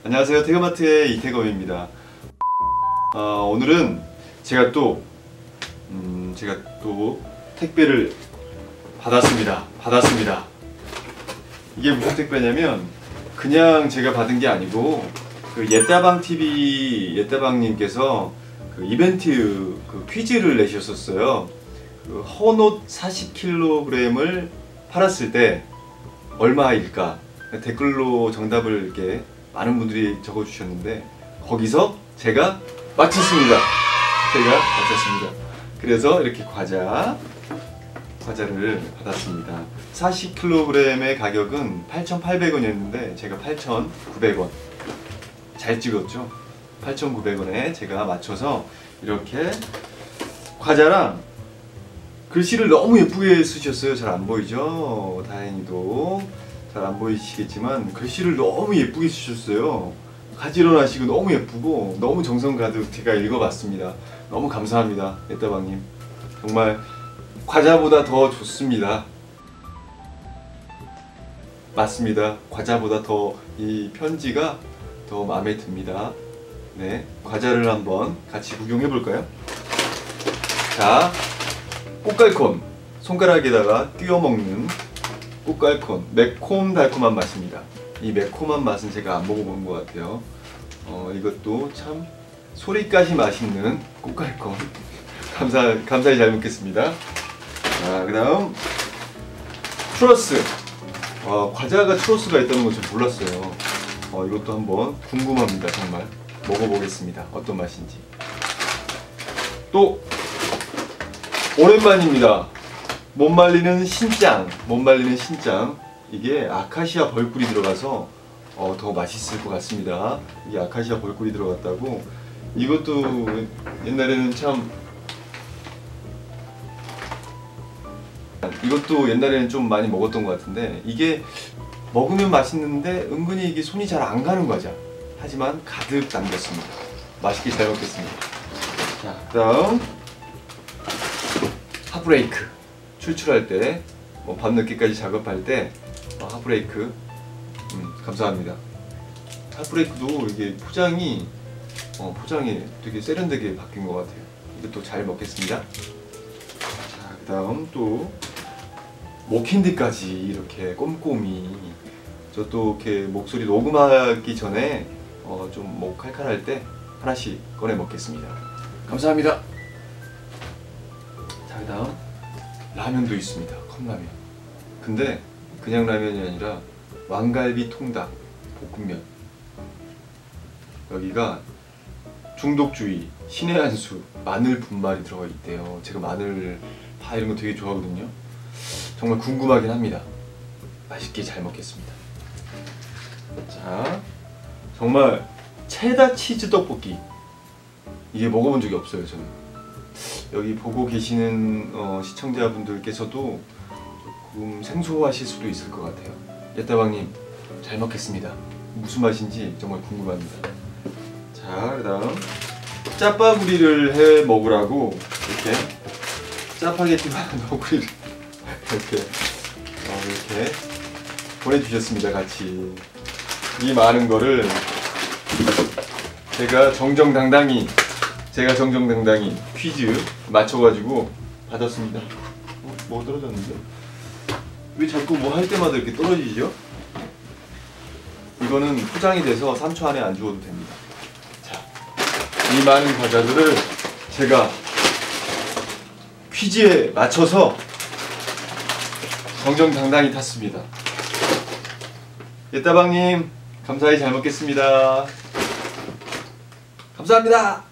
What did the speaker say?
안녕하세요. 태그마트의 이태검입니다. 오늘은 제가 또 택배를 받았습니다. 이게 무슨 택배냐면 그냥 제가 받은 게 아니고 그 옛다방TV 옛다방님께서 그 이벤트 퀴즈를 내셨었어요. 그 헌옷 40kg을 팔았을 때 얼마일까? 댓글로 정답을 이렇게 많은 분들이 적어주셨는데 거기서 제가 맞췄습니다. 그래서 이렇게 과자를 받았습니다. 40kg의 가격은 8,800원이었는데 제가 8,900원 잘 찍었죠? 8,900원에 제가 맞춰서 이렇게 과자랑 글씨를 너무 예쁘게 쓰셨어요. 잘 안 보이죠? 다행히도 잘 안 보이시겠지만 글씨를 너무 예쁘게 쓰셨어요. 가지런하시고 너무 예쁘고 너무 정성 가득 제가 읽어봤습니다. 너무 감사합니다. 옛다방님 정말 과자보다 더 좋습니다. 맞습니다. 과자보다 더 이 편지가 더 마음에 듭니다. 네, 과자를 한번 같이 구경해 볼까요? 자, 꽃갈콘 손가락에다가 끼워 먹는 꽃갈콘 매콤달콤한 맛입니다. 이 매콤한 맛은 제가 안 먹어본 것 같아요. 이것도 참 소리까지 맛있는 꽃갈콘 감사히 잘 먹겠습니다. 자, 그 다음 추러스. 과자가 추러스가 있다는 건 전 몰랐어요. 이것도 한번 궁금합니다. 정말 먹어보겠습니다. 어떤 맛인지. 또 오랜만입니다. 못 말리는 신짱. 이게 아카시아 벌꿀이 들어가서 더 맛있을 것 같습니다. 이게 아카시아 벌꿀이 들어갔다고. 이것도 옛날에는 좀 많이 먹었던 것 같은데 이게 먹으면 맛있는데 은근히 이게 손이 잘 안 가는 과자. 하지만 가득 담겼습니다. 맛있게 잘 먹겠습니다. 자, 그다음 핫브레이크. 출출할 때, 밤늦게까지 작업할 때 핫브레이크 감사합니다. 핫브레이크도 이게 포장이 되게 세련되게 바뀐 것 같아요. 이것도 잘 먹겠습니다. 자, 그 다음 또 목캔디까지 이렇게 꼼꼼히 저 또 이렇게 목소리 녹음하기 전에 좀 목 칼칼할 때 하나씩 꺼내 먹겠습니다. 감사합니다. 자, 그 다음 라면도 있습니다. 컵라면. 근데 그냥 라면이 아니라 왕갈비 통닭 볶음면. 여기가 중독주의, 신의 한 수, 마늘 분말이 들어가 있대요. 제가 마늘 파 이런 거 되게 좋아하거든요. 정말 궁금하긴 합니다. 맛있게 잘 먹겠습니다. 자, 정말 체다 치즈 떡볶이. 이게 먹어본 적이 없어요, 저는. 여기 보고 계시는 시청자분들께서도 조금 생소하실 수도 있을 것 같아요. 옛다방님 잘 먹겠습니다. 무슨 맛인지 정말 궁금합니다. 자, 그 다음 짜파구리를 해 먹으라고 이렇게 짜파게티만 너구리를 이렇게 보내주셨습니다. 같이 이 많은 거를 제가 정정당당히 퀴즈 맞춰가지고 받았습니다. 뭐 떨어졌는데? 왜 자꾸 뭐 할 때마다 이렇게 떨어지죠? 이거는 포장이 돼서 3초 안에 안 주워도 됩니다. 자, 이 많은 과자들을 제가 퀴즈에 맞춰서 정정당당히 탔습니다. 옛다방님 감사히 잘 먹겠습니다. 감사합니다.